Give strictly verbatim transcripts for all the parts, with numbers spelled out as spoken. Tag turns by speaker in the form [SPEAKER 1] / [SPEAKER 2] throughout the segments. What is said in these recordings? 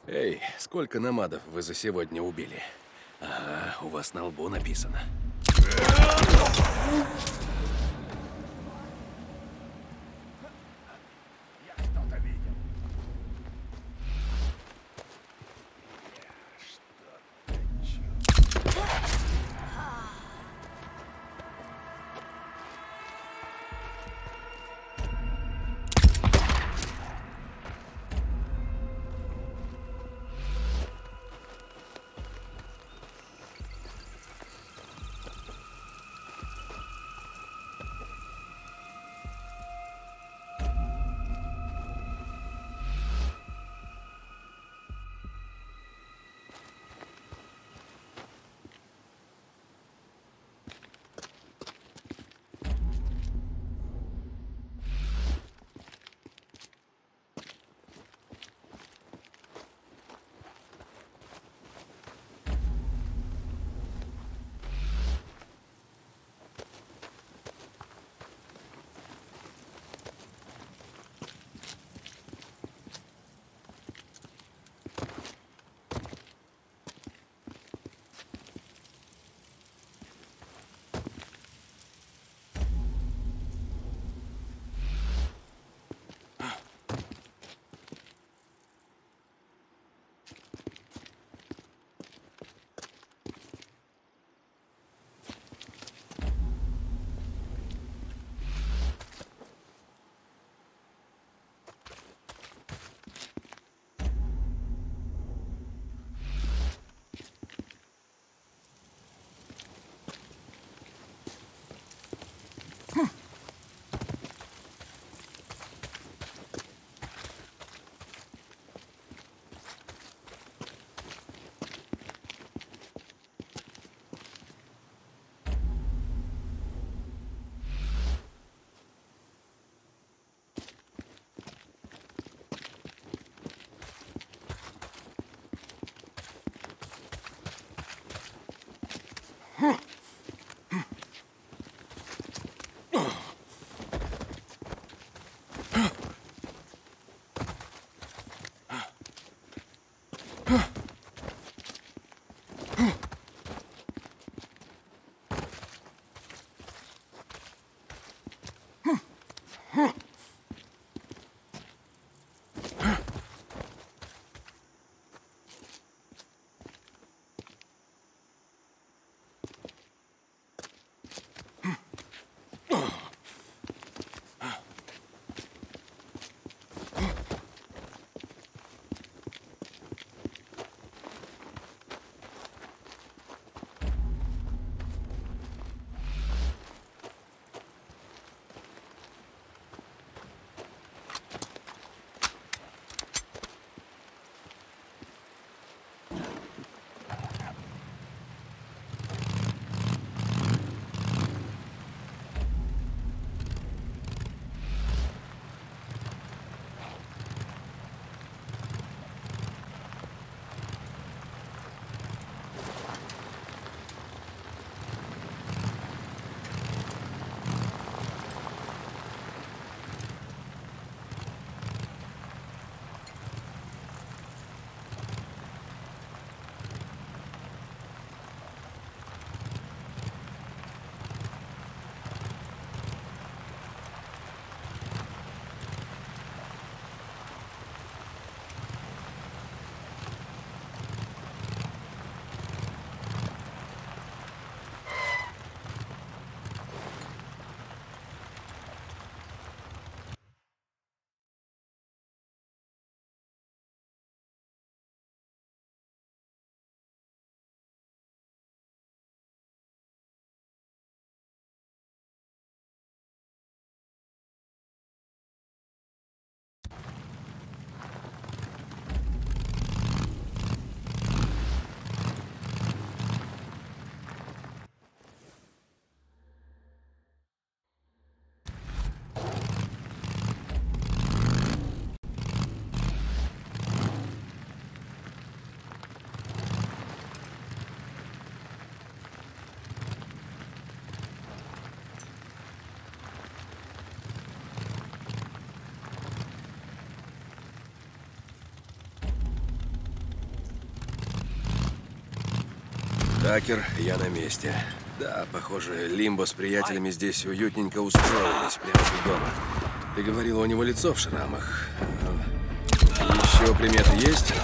[SPEAKER 1] Эй, сколько намадов вы за сегодня убили? Ага, у вас на лбу написано.
[SPEAKER 2] Я что-то видел.
[SPEAKER 1] Такер, я на месте. Да, похоже, Лимбо с приятелями здесь уютненько устроились прямо у дома. Ты говорила, у него лицо в шрамах. Еще приметы есть?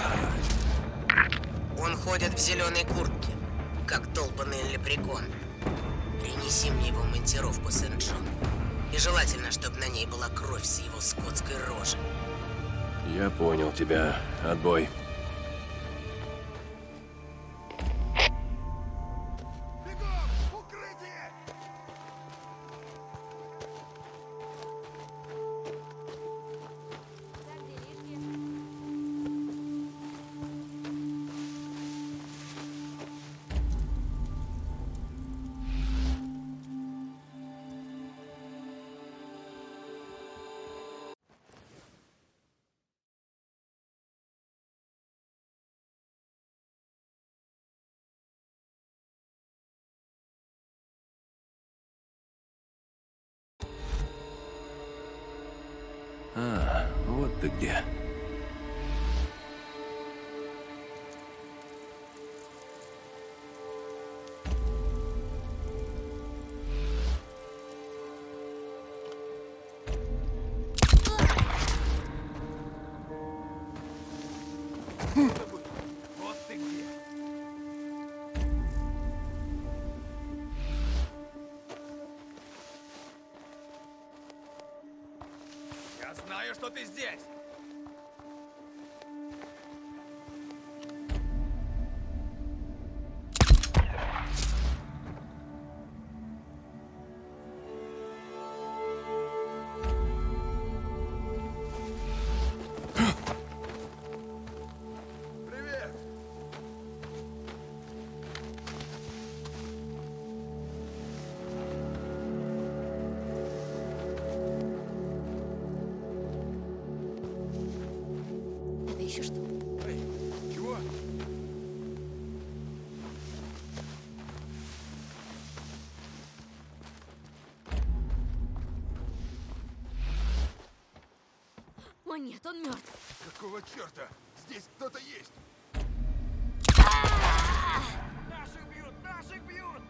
[SPEAKER 3] Он ходит в зеленой куртке, как долбанный лепрекон. Принеси мне его монтировку, Сент-Джон. И желательно, чтобы на ней была кровь с его скотской рожи.
[SPEAKER 1] Я понял тебя. Отбой.
[SPEAKER 2] Бегом! Укрытие!
[SPEAKER 1] А, вот ты где.
[SPEAKER 2] Вот ты где! Я знаю, что ты здесь! Привет!
[SPEAKER 4] Это еще что?
[SPEAKER 2] Эй, чего?
[SPEAKER 4] О нет, он мертв.
[SPEAKER 2] Какого черта? Здесь кто-то есть! Наших бьют! Наших бьют!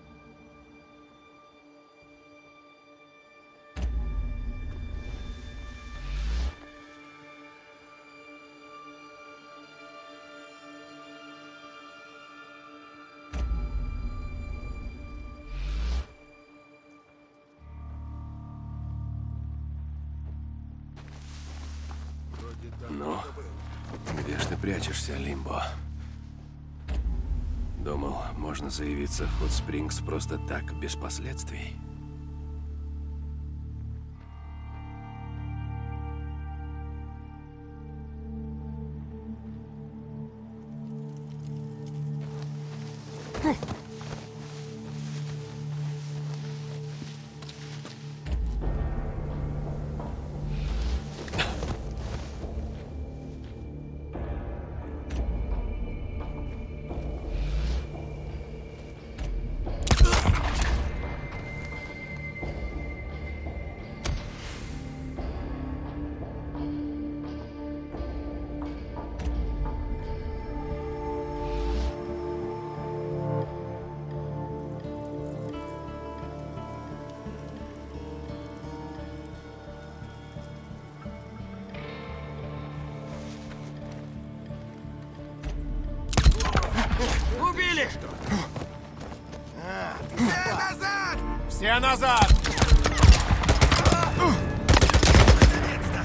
[SPEAKER 2] Вроде там
[SPEAKER 1] Ну?
[SPEAKER 2] кто-то был.
[SPEAKER 1] Где ж ты прячешься, Лимбо? Думал, можно заявиться в Хот Спрингс просто так, без последствий.
[SPEAKER 2] Убили! Все назад! Все назад! Наконец-то!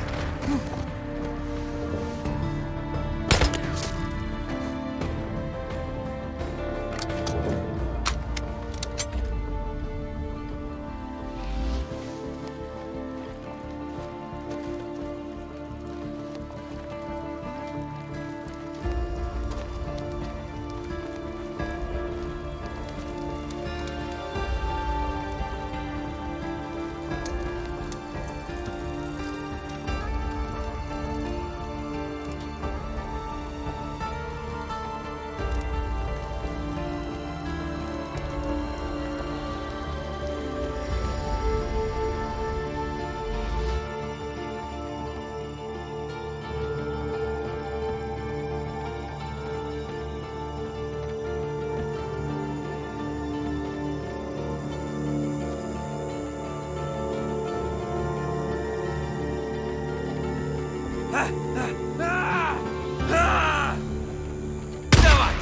[SPEAKER 1] Давай!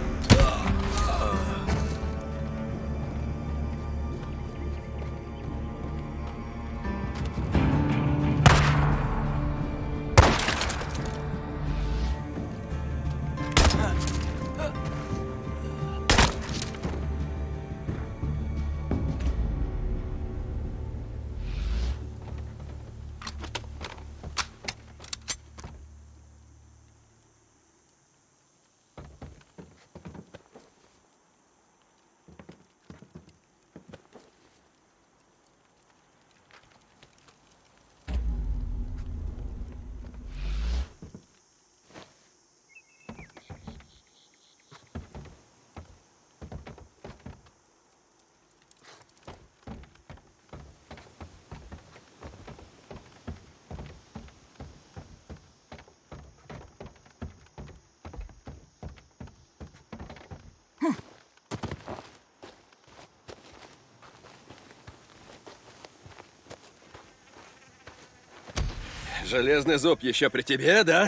[SPEAKER 1] Железный зуб еще при тебе, да?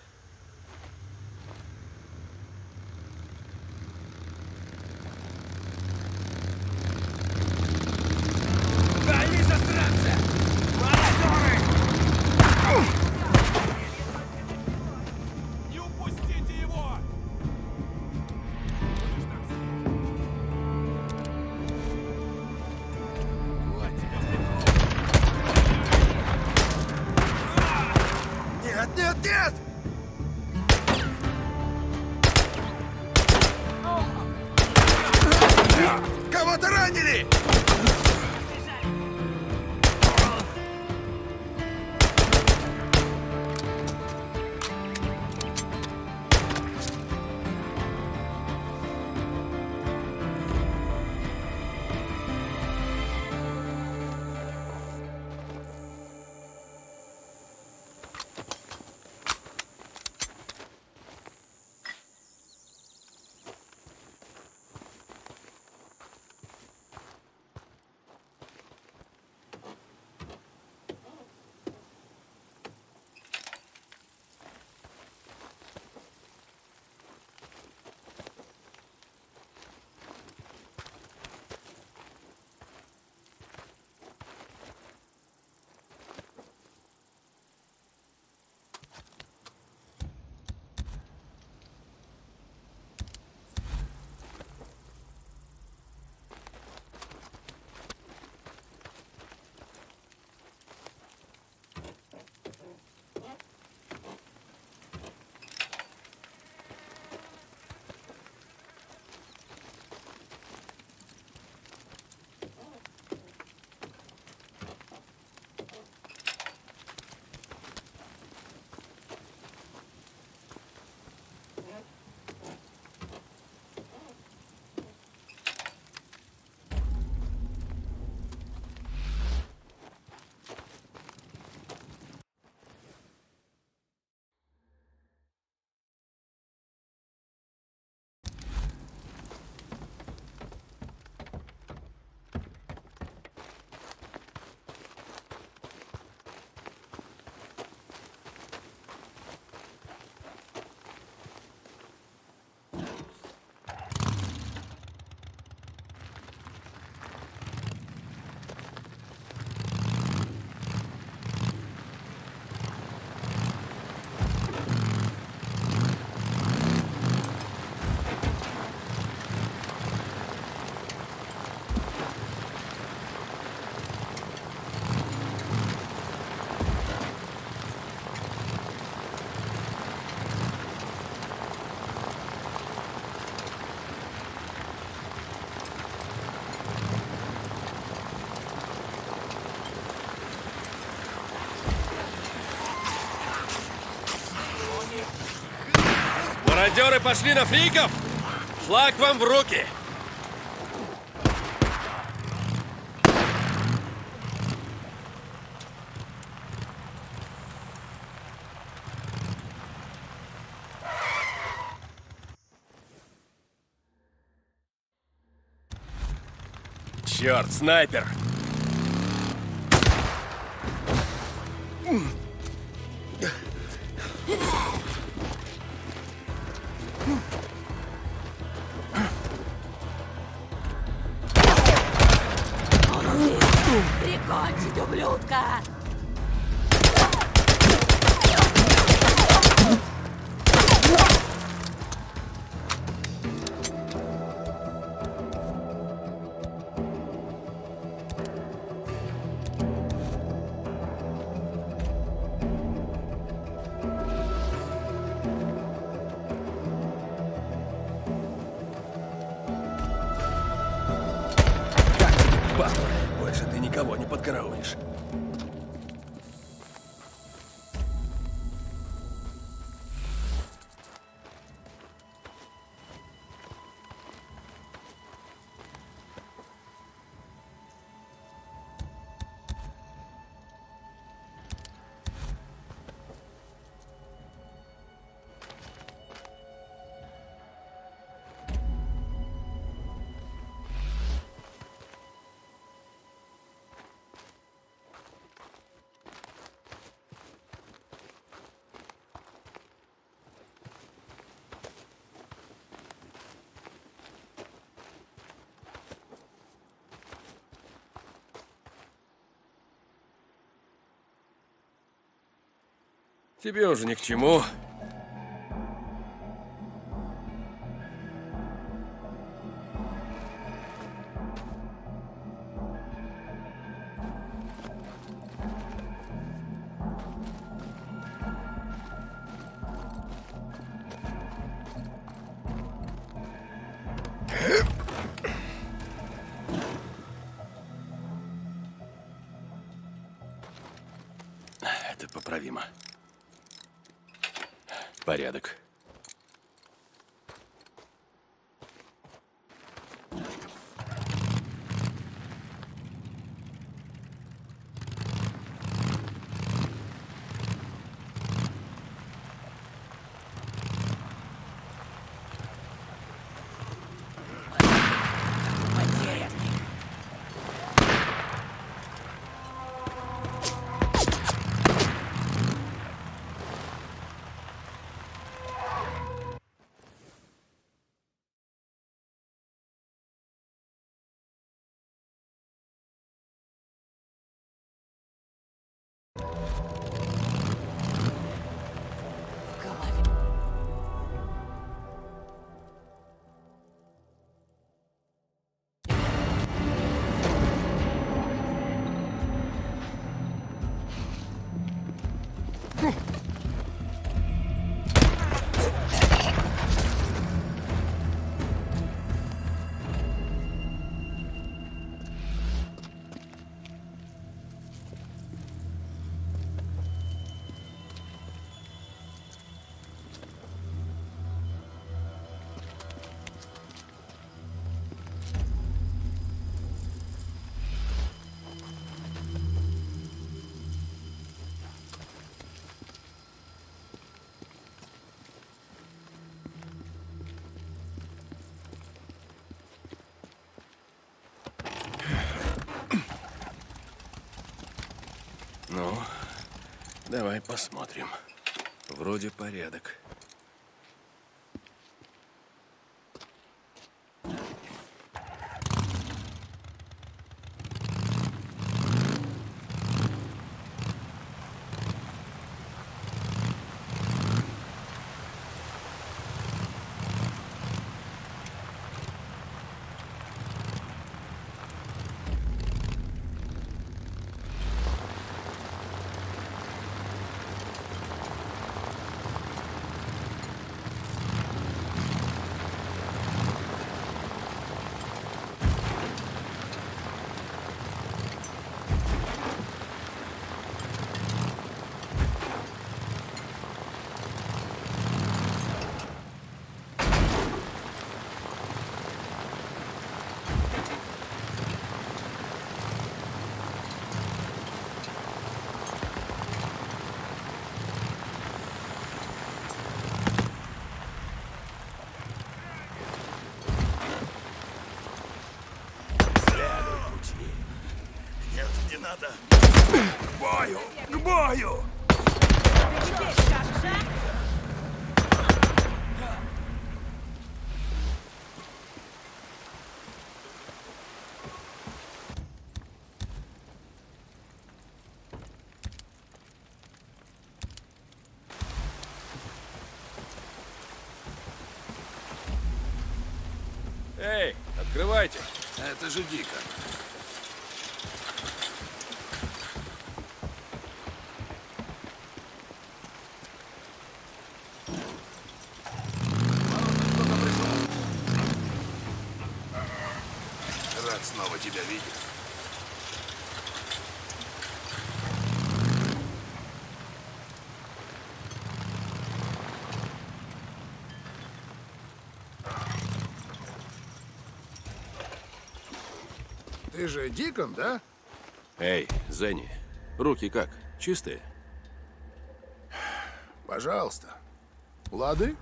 [SPEAKER 2] Вали, засранцы! Мародеры! Не упустите его! Нет, нет, нет! Кого-то ранили!
[SPEAKER 1] Мародеры пошли на фриков! Флаг вам в руки! Черт, снайпер! Паспорт. Больше ты никого не подкараулишь. Тебе уже ни к чему. Это поправимо. Порядок. Ну, давай посмотрим. Вроде порядок.
[SPEAKER 2] Надо. К бою! К бою!
[SPEAKER 1] Открывайте.
[SPEAKER 2] Это же дико. Рад снова тебя видеть. Ты же Дикон, да?
[SPEAKER 1] Эй, Зенни, руки как? Чистые?
[SPEAKER 2] Пожалуйста. Лады?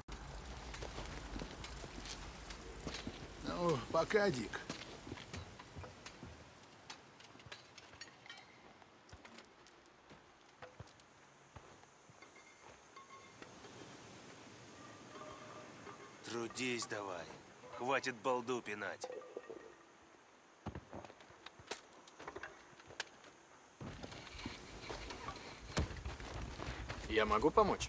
[SPEAKER 2] Ну, пока, Дик.
[SPEAKER 5] Трудись давай. Хватит балду пинать.
[SPEAKER 6] Я могу помочь?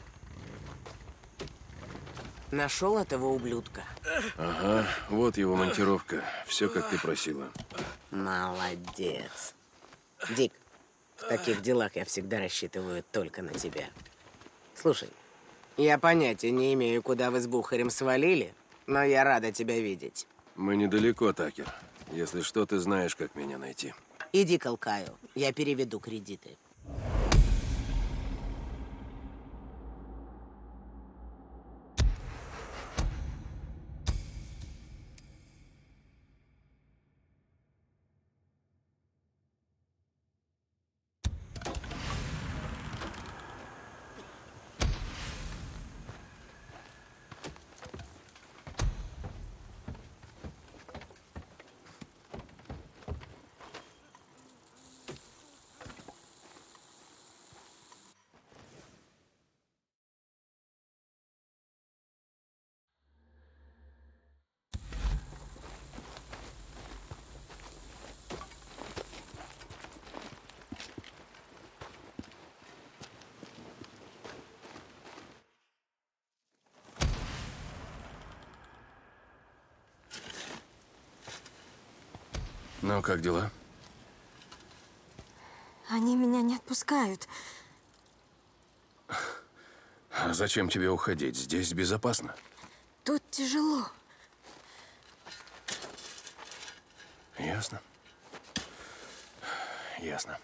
[SPEAKER 3] Нашел этого ублюдка?
[SPEAKER 1] Ага, вот его монтировка. Все, как ты просила.
[SPEAKER 3] Молодец. Дик, в таких делах я всегда рассчитываю только на тебя. Слушай, я понятия не имею, куда вы с Бухарем свалили, но я рада тебя видеть.
[SPEAKER 1] Мы недалеко, Такер. Если что, ты знаешь, как меня найти.
[SPEAKER 3] Иди к Алкаю, я переведу кредиты.
[SPEAKER 1] Ну, как дела?
[SPEAKER 4] Они меня не отпускают.
[SPEAKER 1] А зачем тебе уходить? Здесь безопасно.
[SPEAKER 4] Тут тяжело.
[SPEAKER 1] Ясно. Ясно.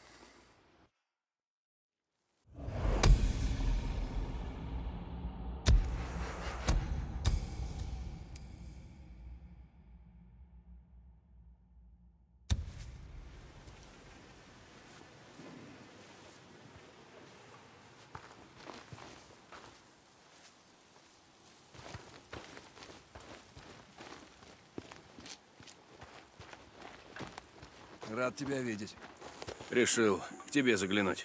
[SPEAKER 2] Рад тебя видеть.
[SPEAKER 1] Решил к тебе заглянуть.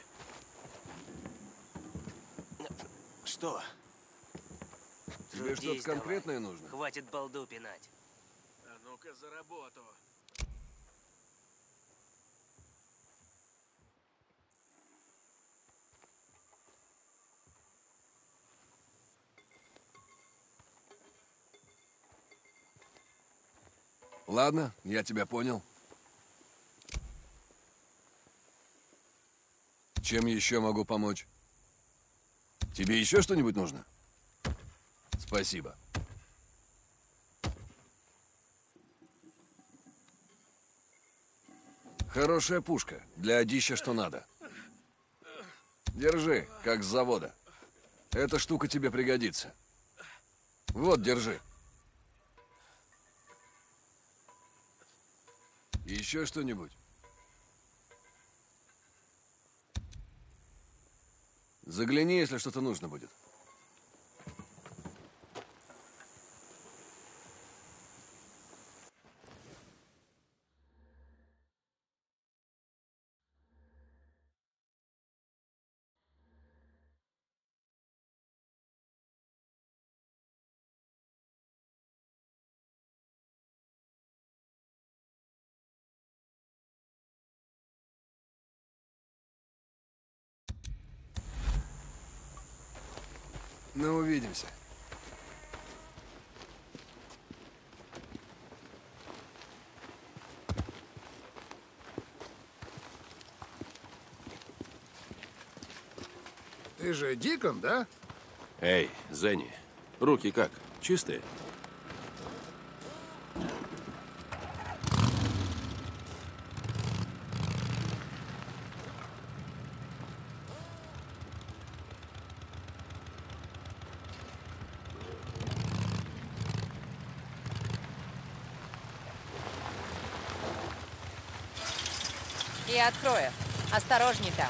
[SPEAKER 5] Что?
[SPEAKER 2] Тебе
[SPEAKER 5] Трудись
[SPEAKER 2] что-то
[SPEAKER 5] давай.
[SPEAKER 2] конкретное нужно?
[SPEAKER 5] Хватит балду пинать.
[SPEAKER 2] А ну-ка за работу. Ладно, я тебя понял. Чем еще могу помочь? Тебе еще что-нибудь нужно? Спасибо. Хорошая пушка. Для одища что надо. Держи, как с завода. Эта штука тебе пригодится. Вот, держи. Еще что-нибудь? Загляни, если что-то нужно будет. Ну, увидимся. Ты же Дикон, да?
[SPEAKER 1] Эй, Зенни, руки как? Чистые?
[SPEAKER 6] Я открою. Осторожней там.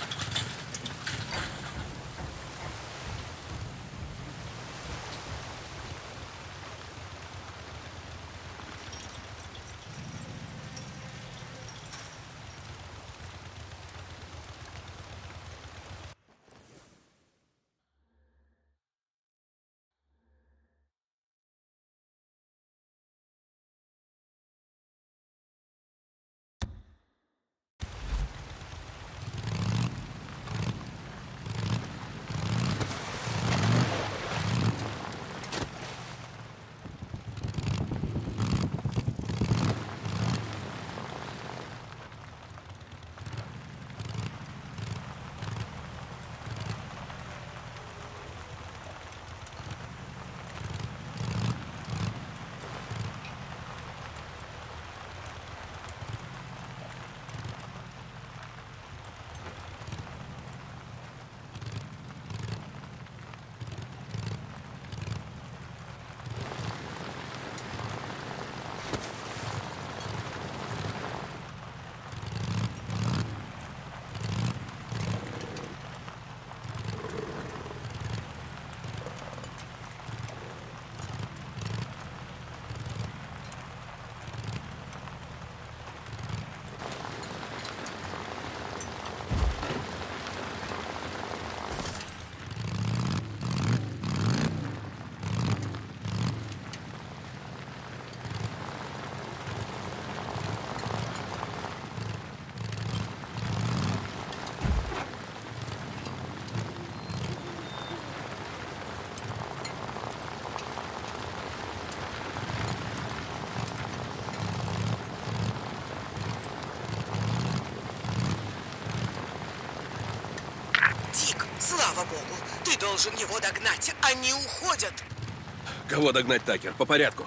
[SPEAKER 3] Слава богу, ты должен его догнать. Они уходят.
[SPEAKER 1] Кого догнать, Такер? По порядку.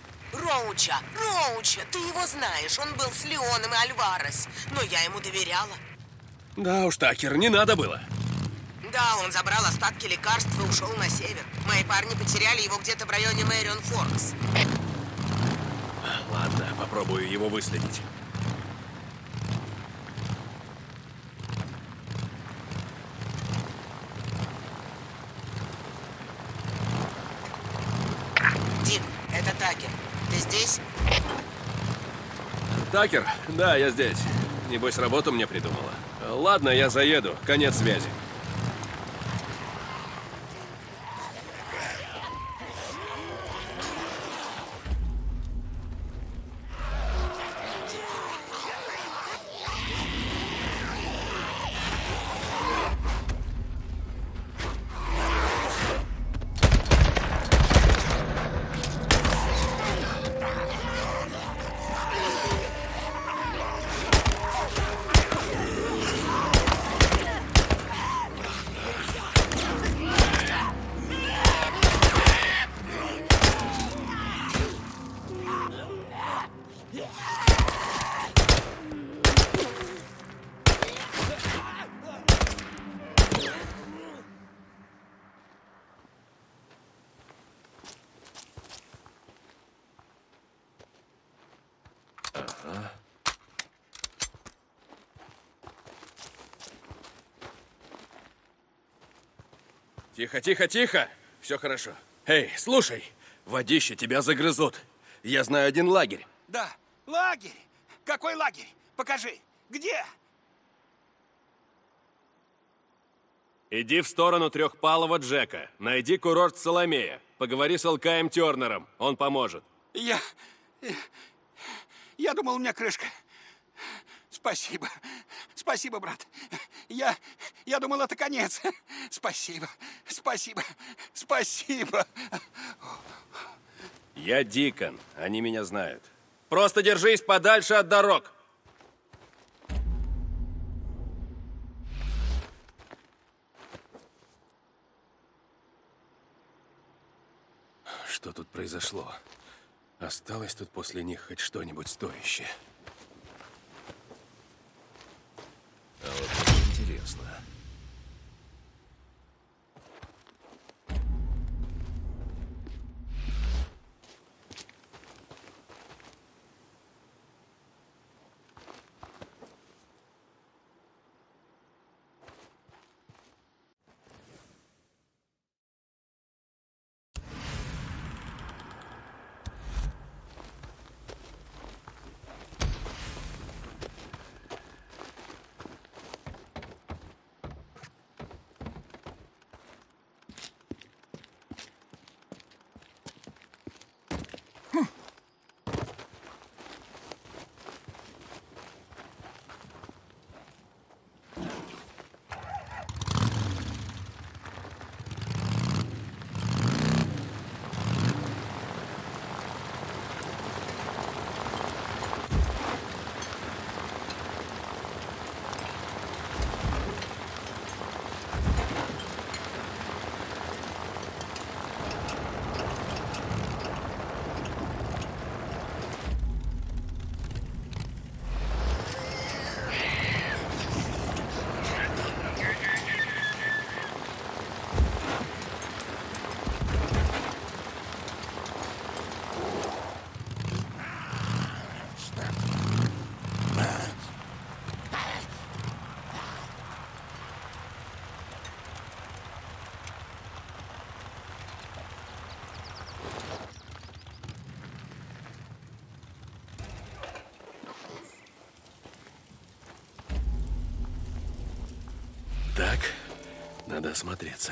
[SPEAKER 3] Роуча, Роуча, ты его знаешь. Он был с Леоном и Альварес. Но я ему доверяла.
[SPEAKER 1] Да уж, Такер, не надо было.
[SPEAKER 3] Да, он забрал остатки лекарств и ушел на север. Мои парни потеряли его где-то в районе Мэрион Форкс.
[SPEAKER 1] Ладно, попробую его выследить.
[SPEAKER 3] Дик, это Такер. Ты здесь?
[SPEAKER 1] Такер? Да, я здесь. Небось, работу мне придумала. Ладно, я заеду. Конец связи. Тихо, тихо, тихо. Все хорошо. Эй, слушай, водище, тебя загрызут. Я знаю один лагерь.
[SPEAKER 7] Да, лагерь. Какой лагерь? Покажи. Где?
[SPEAKER 1] Иди в сторону Трехпалого Джека. Найди курорт Соломея. Поговори с Алкаем Тернером. Он поможет.
[SPEAKER 7] Я... Я думал, у меня крышка. Спасибо. Спасибо, брат. Я... Я думал, это конец. Спасибо. Спасибо. Спасибо.
[SPEAKER 1] Я Дикон. Они меня знают. Просто держись подальше от дорог. что тут произошло. Осталось тут после них хоть что-нибудь стоящее. А вот это интересно. Так, надо осмотреться.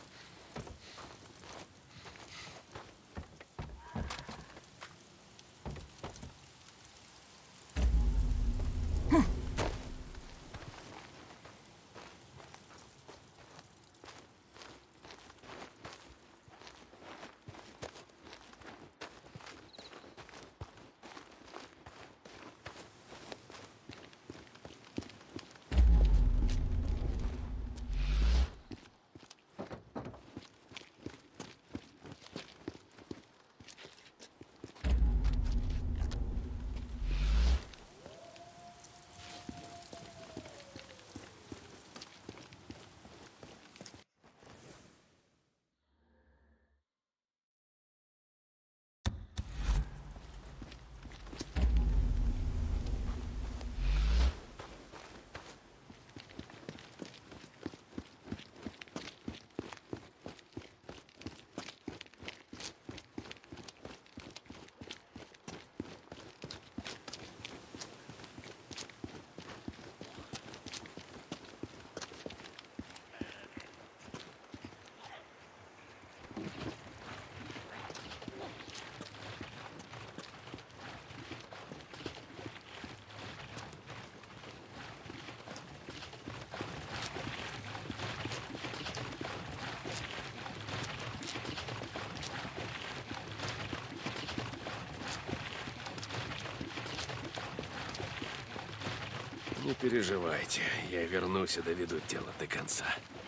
[SPEAKER 1] Не переживайте, я вернусь и доведу дело до конца.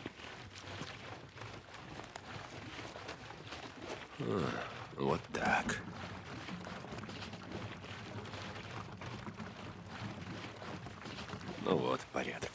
[SPEAKER 1] А, вот так. Ну вот, порядок.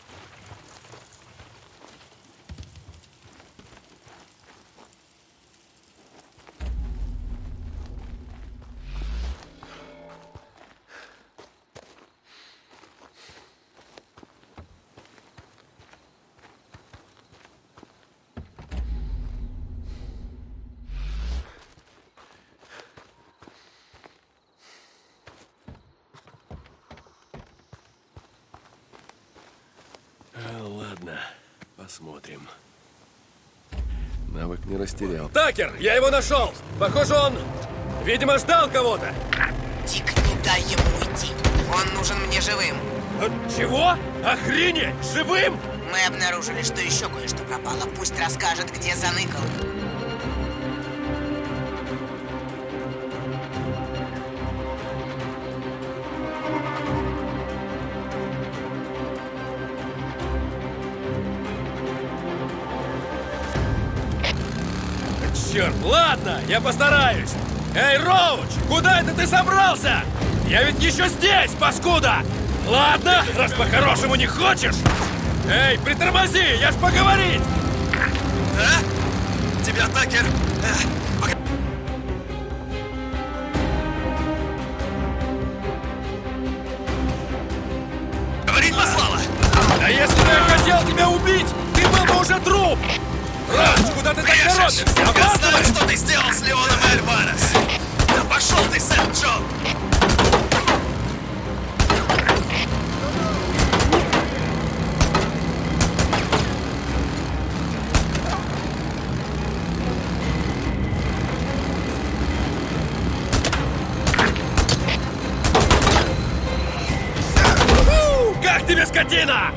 [SPEAKER 1] Ладно, посмотрим. Навык не растерял. Такер, я его нашел! Похоже, он, видимо, ждал кого-то.
[SPEAKER 3] Дик, не дай ему уйти. Он нужен мне живым.
[SPEAKER 1] Чего? Охренеть! Живым?
[SPEAKER 3] Мы обнаружили, что еще кое-что пропало. Пусть расскажет, где заныкал.
[SPEAKER 1] черт! Ладно, я постараюсь! Эй, Роуч, куда это ты собрался? Я ведь еще здесь, паскуда! Ладно, раз по-хорошему не хочешь. Эй, притормози, я ж поговорить!
[SPEAKER 8] А? Тебя, Такер? Говорить послала!
[SPEAKER 1] Да если бы я хотел тебя убить, ты был бы уже труп! Роуч, куда ты так торопишься?
[SPEAKER 8] Я знаю,
[SPEAKER 1] Опаздываешь?
[SPEAKER 8] что ты сделал с Леоном и Альварес! Да пошел ты, Сент-Джон!
[SPEAKER 1] Как тебе, скотина?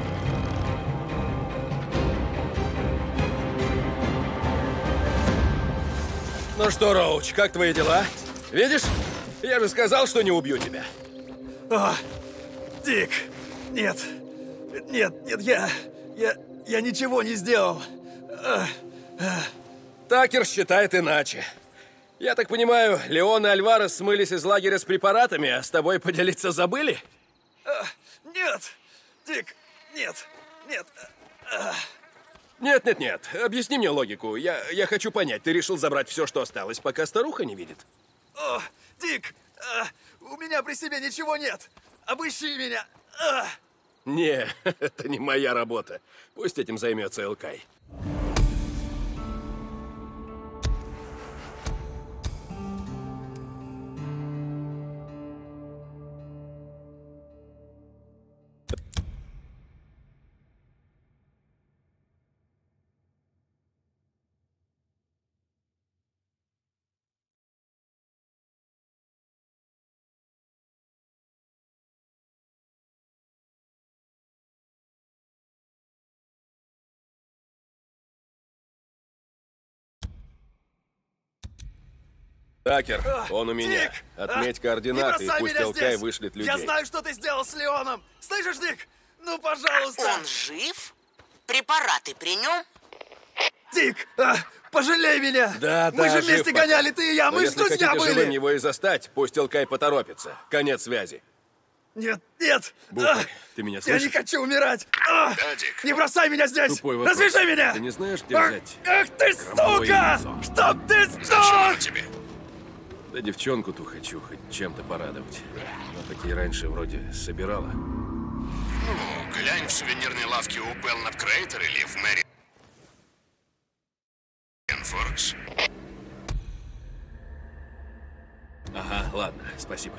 [SPEAKER 1] Ну что, Роуч, как твои дела? Видишь? Я же сказал, что не убью тебя.
[SPEAKER 8] О, Дик, нет, нет, нет, я, я, я ничего не сделал. А, а.
[SPEAKER 1] Такер считает иначе. Я так понимаю, Леон и Альварес смылись из лагеря с препаратами, а с тобой поделиться забыли?
[SPEAKER 8] А, нет, Дик, нет, нет. А.
[SPEAKER 1] Нет-нет-нет, объясни мне логику. Я, я хочу понять, ты решил забрать все, что осталось, пока старуха не видит?
[SPEAKER 8] О, Дик, а, у меня при себе ничего нет. Обыщи меня. А.
[SPEAKER 1] Не, это не моя работа. Пусть этим займется Элкай. Такер, он у меня.
[SPEAKER 8] Дик!
[SPEAKER 1] Отметь
[SPEAKER 8] А?
[SPEAKER 1] координаты,
[SPEAKER 8] Не
[SPEAKER 1] и
[SPEAKER 8] бросай
[SPEAKER 1] пусть
[SPEAKER 8] меня
[SPEAKER 1] Элкай
[SPEAKER 8] здесь!
[SPEAKER 1] вышлет людей.
[SPEAKER 8] Я знаю, что ты сделал с Леоном. Слышишь, Дик? Ну, пожалуйста.
[SPEAKER 3] Он жив? Препараты при нем?
[SPEAKER 8] Дик, а, пожалей меня.
[SPEAKER 1] Да,
[SPEAKER 8] Мы
[SPEAKER 1] да,
[SPEAKER 8] же
[SPEAKER 1] жив
[SPEAKER 8] вместе
[SPEAKER 1] пока.
[SPEAKER 8] гоняли, ты и я.
[SPEAKER 1] Но
[SPEAKER 8] Мы же
[SPEAKER 1] если
[SPEAKER 8] друзья
[SPEAKER 1] хотите
[SPEAKER 8] были.
[SPEAKER 1] живым его и застать, пусть Элкай поторопится. Конец связи.
[SPEAKER 8] Нет, нет.
[SPEAKER 1] Бухарь,
[SPEAKER 8] А,
[SPEAKER 1] ты меня
[SPEAKER 8] я
[SPEAKER 1] слышишь?
[SPEAKER 8] не хочу умирать. А,
[SPEAKER 2] Да, Дик.
[SPEAKER 8] не бросай меня здесь.
[SPEAKER 1] Тупой вопрос.
[SPEAKER 8] Развяжи меня.
[SPEAKER 1] Ты не знаешь, где
[SPEAKER 8] Ах,
[SPEAKER 1] взять?
[SPEAKER 8] ах ты,
[SPEAKER 1] громовое
[SPEAKER 8] сука!
[SPEAKER 1] яйцо?
[SPEAKER 8] Чтоб ты
[SPEAKER 2] Зачем
[SPEAKER 8] сдох!
[SPEAKER 2] оно тебе?
[SPEAKER 1] Да девчонку-то хочу хоть чем-то порадовать. Но такие раньше вроде собирала.
[SPEAKER 2] Ну, глянь в сувенирной лавке у Белнат Крейтер или в Мэри Форкс.
[SPEAKER 1] Ага, ладно, спасибо.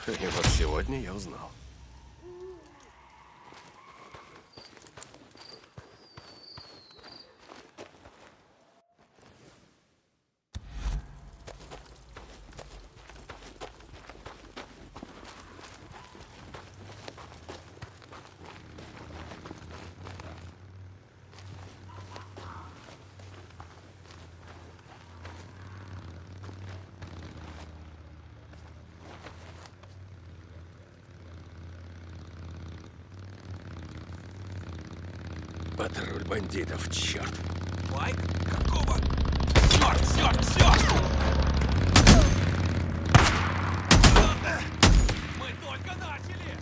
[SPEAKER 1] И вот сегодня я узнал. Патруль бандитов, черт!
[SPEAKER 8] Майк? Какого? Черт, черт, черт! Мы только начали!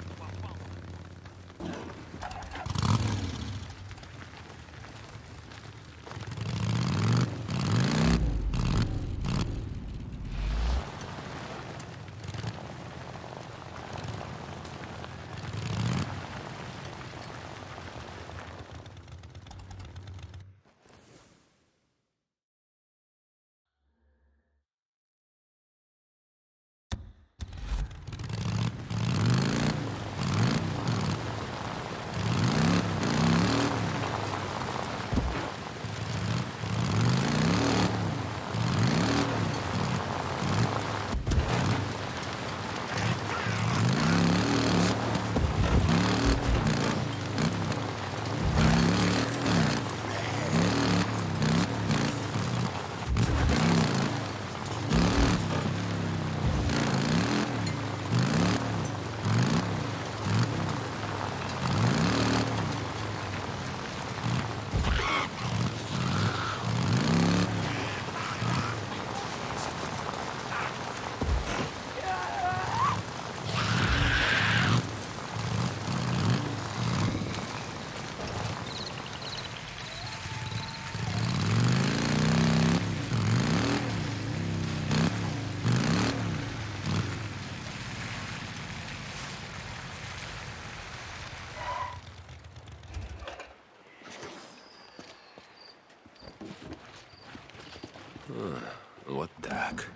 [SPEAKER 1] Вот так.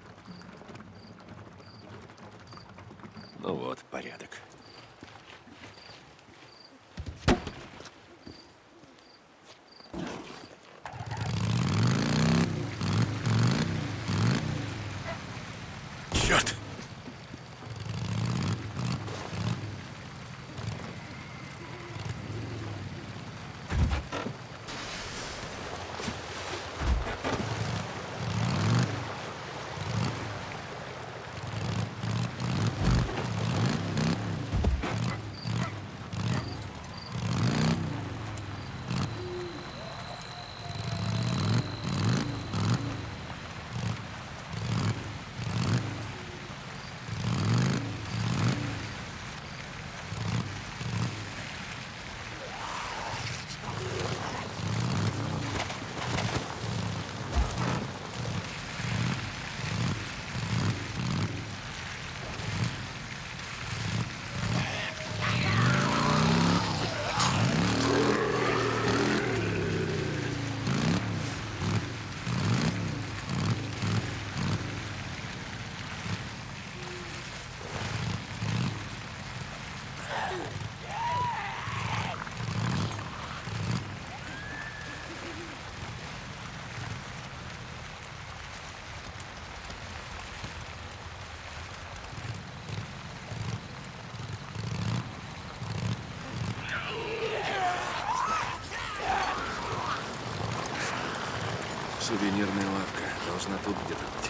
[SPEAKER 1] Ну вот, порядок. Черт! Сувенирная лавка должна тут где-то быть.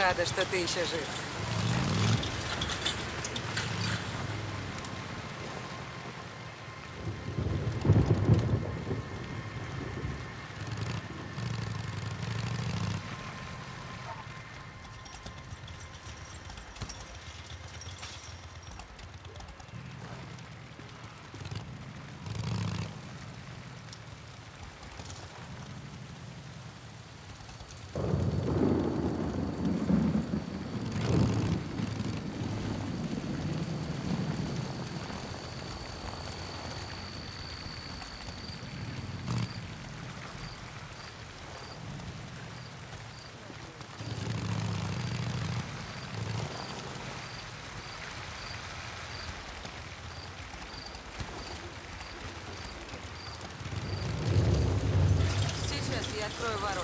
[SPEAKER 6] рада, что ты еще жив. Сейчас я открою ворота.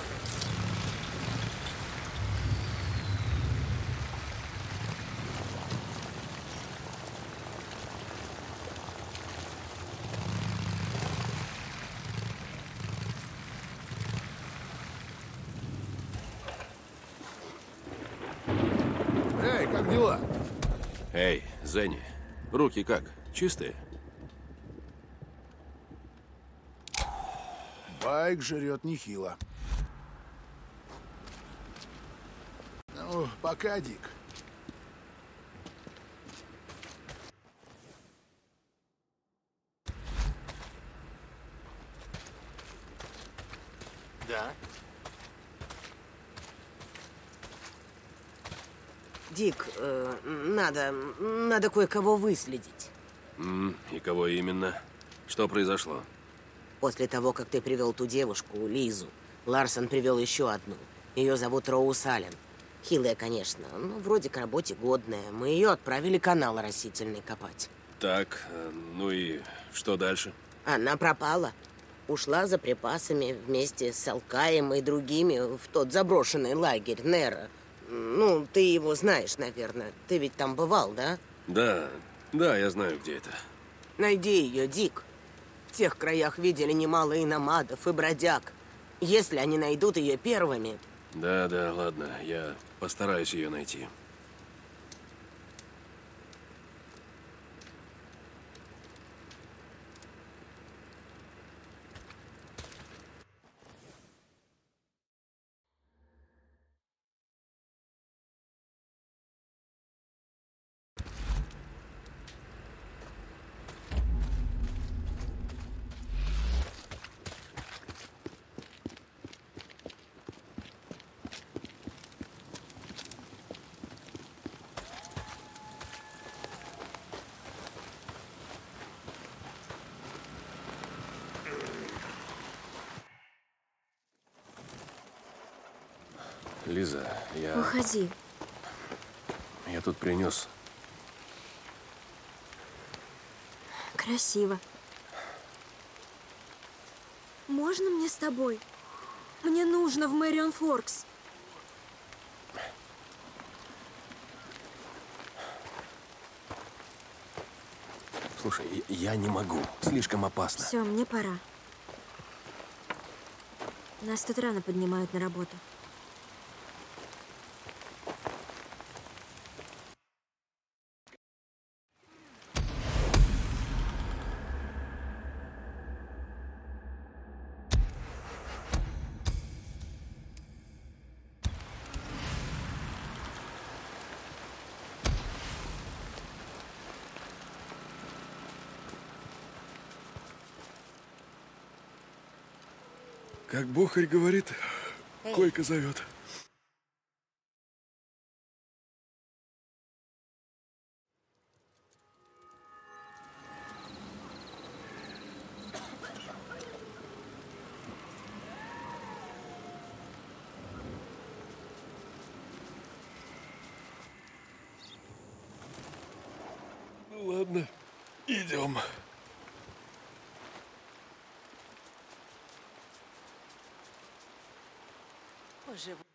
[SPEAKER 2] Эй, как дела?
[SPEAKER 1] Эй, Зенни, руки как? Чистые?
[SPEAKER 9] Байк жрет нехило. Ну, пока, Дик.
[SPEAKER 5] Да?
[SPEAKER 3] Дик, э, надо, надо кое-кого выследить.
[SPEAKER 1] М, и кого именно? Что произошло?
[SPEAKER 3] После того, как ты привел ту девушку, Лизу, Ларсон привел еще одну. Ее зовут Роуз Аллен. Хилая, конечно, но вроде к работе годная. Мы ее отправили канал растительный копать.
[SPEAKER 1] Так, э, ну и что дальше?
[SPEAKER 3] Она пропала. Ушла за припасами вместе с Алкаем и другими в тот заброшенный лагерь Нера. Ну, ты его знаешь, наверное. Ты ведь там бывал, да?
[SPEAKER 1] Да, да, я знаю, где это.
[SPEAKER 3] Найди ее, Дик. В тех краях видели немало и намадов, и бродяг. Если они найдут ее первыми...
[SPEAKER 1] Да, да, ладно, я постараюсь ее найти. Лиза, я...
[SPEAKER 4] Уходи.
[SPEAKER 1] Я тут принес.
[SPEAKER 4] Красиво. Можно мне с тобой? Мне нужно в Мэрион Форкс.
[SPEAKER 1] Слушай, я не могу. Слишком опасно.
[SPEAKER 4] Все, мне пора. Нас тут рано поднимают на работу.
[SPEAKER 9] Как Бухарь говорит, койка зовет. Ну ладно, идем.
[SPEAKER 6] Боже,